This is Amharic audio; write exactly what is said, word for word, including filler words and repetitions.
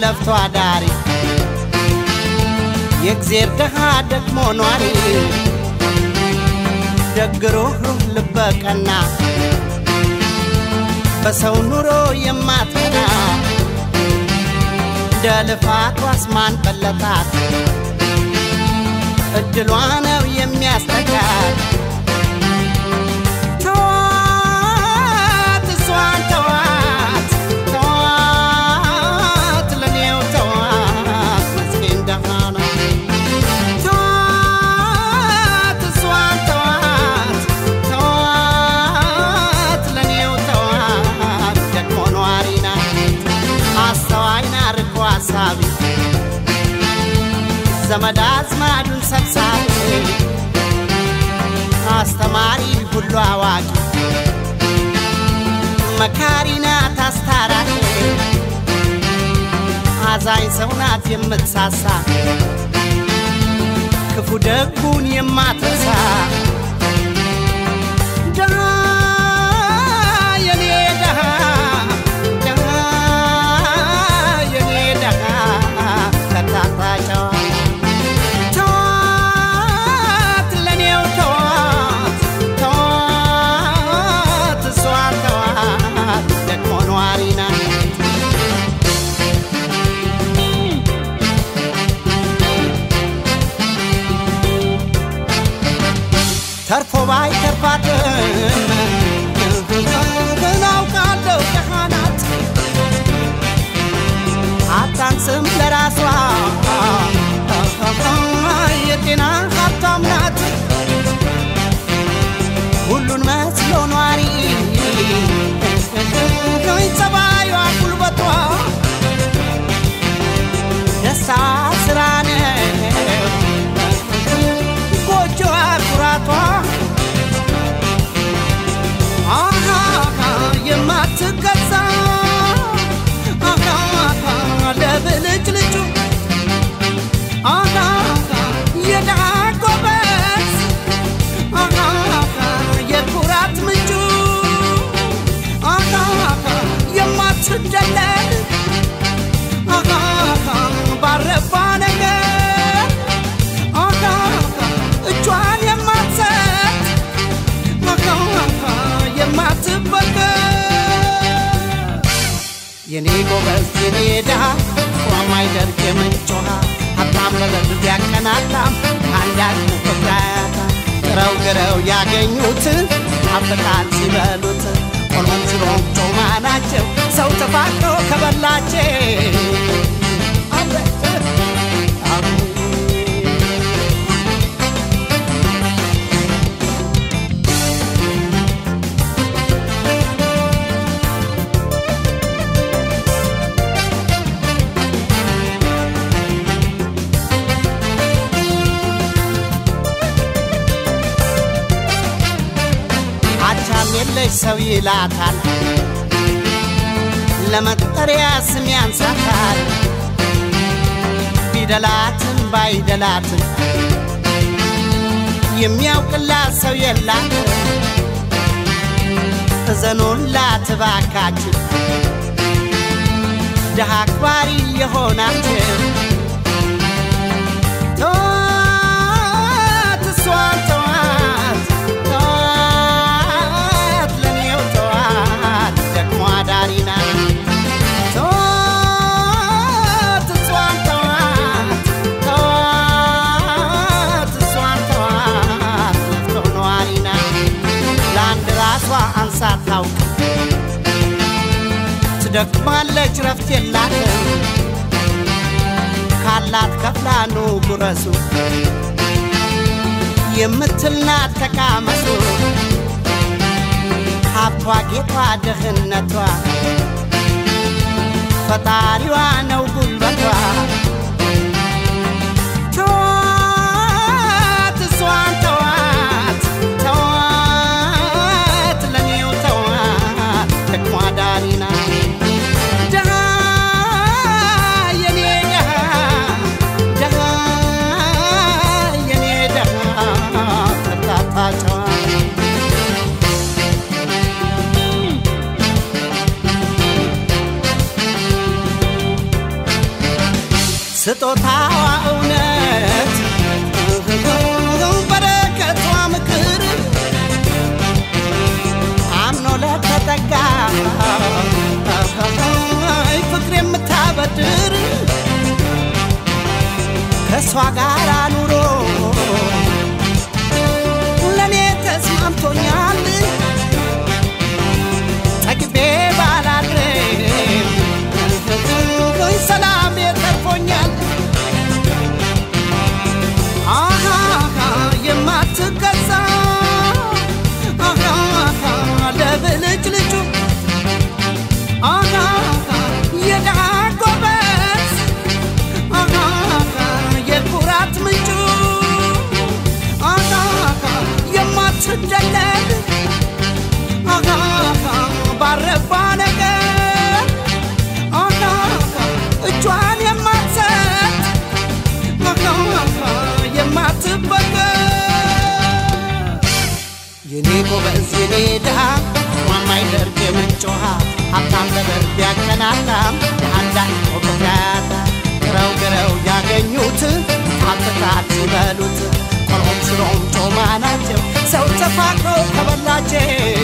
ለፍቶ አዳሪ የእግዚአብሔር ደሃ ደክሞ ኗሪ ደግሩህ ልበቀና በሰው ኑሮ የማትቀና ደልፋት ዋስማን በለታት እድሏ ነው የሚያስተካት ተዋት እሷን ተዋት ተዋት ለኔው ተዋት ምስኪን ደሃ ነው ተዋት እሷን ተዋት ተዋት ለኔው ተዋት ደግሞ ኗሪ ናት አስተዋይና ርቆ አሳቢ ዘመድ አዝማዱን ሰብሳቢ አስተማሪ ሁሉ አዋቂ መካሪ ናት አስታራቂ አዛኝ ሰው ናት የምትሳሳ ክፉ ደጉን የማትረሳ ደሃ የኔ ደሃ ደሃ የኔ ደሃ ከታታጫዋ ተርፎ ባይ ተርፋትም እናውቃለሁ ደሃ ናት አታንስም ለራሷ የጤና ሀብታም ናት ሁሉን መስሎ ኗሪ ጸባዩዋ ጉልበቷ ደስታ ስራ ነው ጎጆዋ ኩራቷ አሃ የማትገዛ አሃ ለብልጭ ልጩ አሃ የደሃ ጎበዝ አሃ የኩራት ምንጩ አሃ የማትደለል አሃ ባረባ ነገር አሃ እጇን የማትሰጥ አሃ የማትበገር የኔ ጎበዝ የኔ ደሃ ቆማይ ደርቅ የምንጮሃ ሀብታም ለበብ ያቀናጣም አንዳች ፍቅራታ ጥረው ግረው ያገኙት ሀብታን ሲበሉት ሆኖም ሽሮም ጮማ ናቸው ሰው ተፋቅሮ ከበላቸው የለሽ ሰው ይላታል ለመጠሪያ ስም ያንሳታል ቢደላትም ባይደላትም የሚያውቅላት ሰው የላትም እዘኑላት እባካችሁ ደሃ አክባሪ የሆናችሁ ተዋት እሷን ተዋት ተዋት ለኔው ተዋት ደግሞ አዳሪ ናት ተዋት እሷን ተዋት ተዋት እሷን ተዋት ለፍቶ ነዋሪ ናት ለአንድ ራሷ አንሳ ታውቅ ትደክማለች ረፍት የላትም ካላት ከፍላ ኑ ጉረሱ የምትልናት ተቃመሱ ሀብቷ ጌቷ ድህነቷ ፈጣሪዋ ነው ጉልበቷ ተዋት እሷን ተዋት ተዋት ለኔው ተዋት ደግሞ አዳሪ ናት ስጦታዋ እውነት በረከቷ ምክር አምኖ ለተጠጋ ፍቅር የምታበድር ከሷ ጋር ኑሮ ለኔ ተስማምቶኛል ጠግቤ ባላድርም ሰላም የተርፎኛል አሃ የማትገዛ አሃ ለብልጭ ልጁ አሃ የድሃ ጎበዝ አሃ የኩራት ምንጩ አሃ የማትደለል አሃ ባረባ ነገር አሃ እጇን የማትሰጥ አሃ የማትበገር የኔ ጎበዝ የኔ ድሃ ማማይደርግ የምንጮሃ ሀብታም ለበርድ ያከናታም የአንዳን ቆቆያታ ግረው ግረው ያገኙት ታብታት ይበሉት ቆሎም ሽሮም ጮማ ናቸው ሰው ተፋቅሮ ከበላቸው